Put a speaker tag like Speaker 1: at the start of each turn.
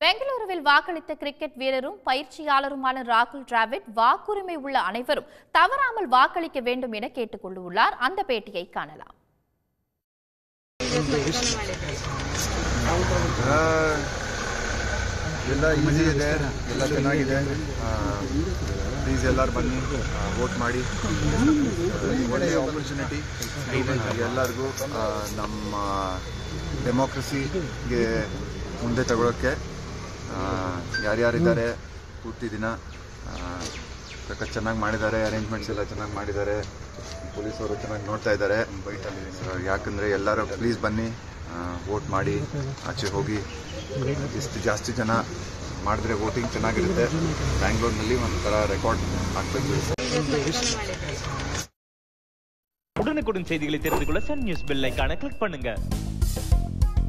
Speaker 1: பெங்களூருவில் வாக்களித்த கிரிக்கெட் வீரரும் பயிற்சியாளருமான ராகுல் டிராவிட் வாக்குரிமை உள்ள அனைவரும் தவறாமல் வாக்களிக்க வேண்டும் என கேட்டுக் கொண்டுள்ளார். அந்த பேட்டியை காணலாம்.
Speaker 2: ಎಲ್ಲ ಈಸಿ ಇದೆ, ಎಲ್ಲ ಚೆನ್ನಾಗಿದೆ. ಪ್ಲೀಸ್ ಎಲ್ಲರೂ ಬನ್ನಿ, ವೋಟ್ ಮಾಡಿ. ಒಳ್ಳೆಯ ಆಪರ್ಚುನಿಟಿ ಎಲ್ಲರಿಗೂ ನಮ್ಮ ಡೆಮೋಕ್ರಸಿಗೆ ಮುಂದೆ ತಗೊಳ್ಳೋಕ್ಕೆ. ಯಾರ್ಯಾರಿದ್ದಾರೆ ಪೂರ್ತಿ ದಿನ ಚೆನ್ನಾಗಿ ಮಾಡಿದ್ದಾರೆ, ಅರೇಂಜ್ಮೆಂಟ್ಸ್ ಎಲ್ಲ ಚೆನ್ನಾಗಿ ಮಾಡಿದ್ದಾರೆ, ಪೊಲೀಸವರು ಚೆನ್ನಾಗಿ ನೋಡ್ತಾ ಇದ್ದಾರೆ. ಯಾಕಂದರೆ ಎಲ್ಲರೂ ಪ್ಲೀಸ್ ಬನ್ನಿ, ವೋಟ್ ಮಾಡಿ, ಆಚೆ ಹೋಗಿ. ಎಷ್ಟು ಜಾಸ್ತಿ ಜನ ಮಾಡಿದ್ರೆ ವೋಟಿಂಗ್ ಚೆನ್ನಾಗಿರುತ್ತೆ. ಬ್ಯಾಂಗ್ಳೂರಿನಲ್ಲಿ ಒಂಥರ ರೆಕಾರ್ಡ್ ಆಗ್ತದೆ.
Speaker 3: உடனுக்குடன் செய்திகளை தெரிந்து கொள்ள சன் நியூஸ் பெல் ஐகானை கிளிக் பண்ணுங்க.